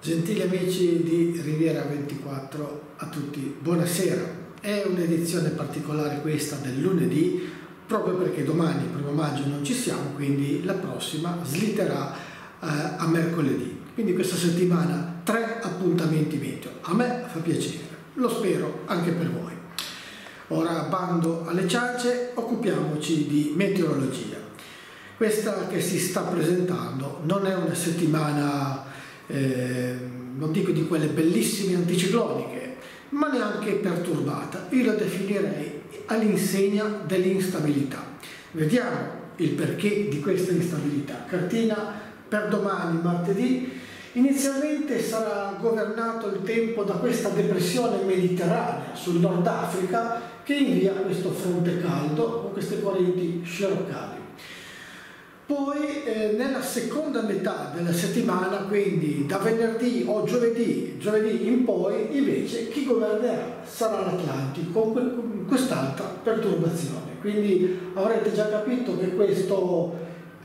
Gentili amici di Riviera 24, a tutti buonasera. È un'edizione particolare questa del lunedì, proprio perché domani, 1 maggio, non ci siamo, quindi la prossima slitterà a mercoledì. Quindi questa settimana 3 appuntamenti meteo. A me fa piacere, lo spero anche per voi. Ora, bando alle ciance, occupiamoci di meteorologia. Questa che si sta presentando non è una settimana non dico di quelle bellissime anticicloniche, ma neanche perturbata. Io la definirei all'insegna dell'instabilità. Vediamo il perché di questa instabilità. Cartina per domani, martedì. Inizialmente sarà governato il tempo da questa depressione mediterranea sul Nord Africa che invia questo fronte caldo con queste correnti sciroccali. Poi nella seconda metà della settimana, quindi da venerdì o giovedì in poi, invece chi governerà sarà l'Atlantico con quest'altra perturbazione. Quindi avrete già capito che questo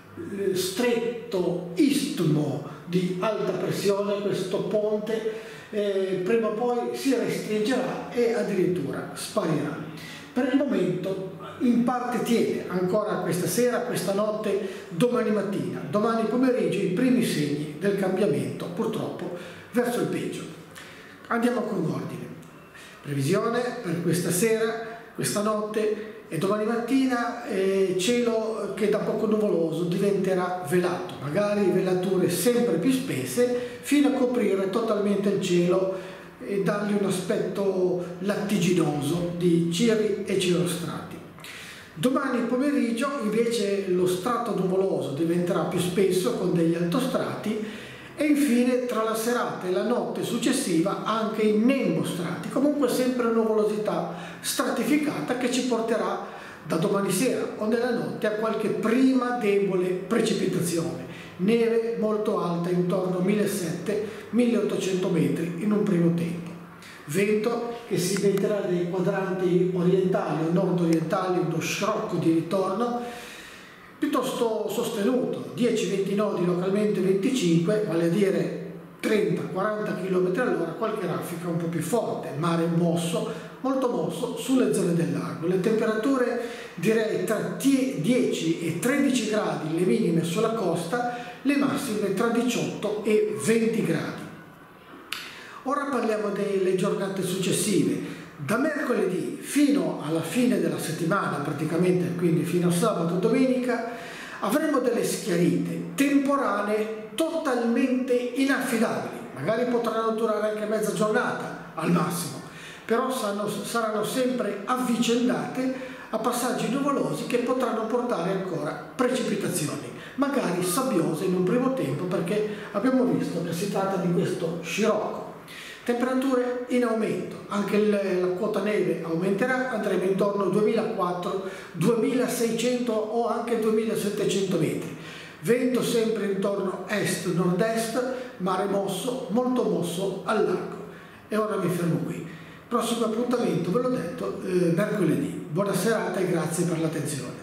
stretto istmo di alta pressione, questo ponte, prima o poi si restringerà e addirittura sparirà. Per il momento in parte tiene ancora questa sera, questa notte, domani mattina, domani pomeriggio i primi segni del cambiamento, purtroppo, verso il peggio. Andiamo con ordine. Previsione per questa sera, questa notte e domani mattina, cielo che da poco nuvoloso diventerà velato, magari velature sempre più spesse, fino a coprire totalmente il cielo e dargli un aspetto lattiginoso di ciri e cirostrati. Domani pomeriggio invece lo strato nuvoloso diventerà più spesso con degli altostrati e infine tra la serata e la notte successiva anche i nembostrati, comunque sempre nuvolosità stratificata che ci porterà da domani sera o nella notte a qualche prima debole precipitazione, neve molto alta intorno a 1700-1800 metri in un primo tempo. Vento che si metterà nei quadranti orientali o nord-orientali, uno scrocco di ritorno piuttosto sostenuto, 10-20 nodi, localmente 25, vale a dire 30-40 km all'ora, qualche raffica un po' più forte, mare mosso, molto mosso sulle zone del lago. Le temperature direi tra 10 e 13 gradi le minime sulla costa, le massime tra 18 e 20 gradi. Ora parliamo delle giornate successive. Da mercoledì fino alla fine della settimana, praticamente, quindi fino a sabato e domenica, avremo delle schiarite temporanee totalmente inaffidabili. Magari potranno durare anche mezza giornata al massimo, però saranno sempre avvicendate a passaggi nuvolosi che potranno portare ancora precipitazioni, magari sabbiose in un primo tempo, perché abbiamo visto che si tratta di questo scirocco. Temperature in aumento, anche la quota neve aumenterà, andremo intorno ai 2400-2600 o anche 2700 metri. Vento sempre intorno est-nord-est, mare mosso, molto mosso al largo. E ora mi fermo qui. Prossimo appuntamento, ve l'ho detto, mercoledì. Buona serata e grazie per l'attenzione.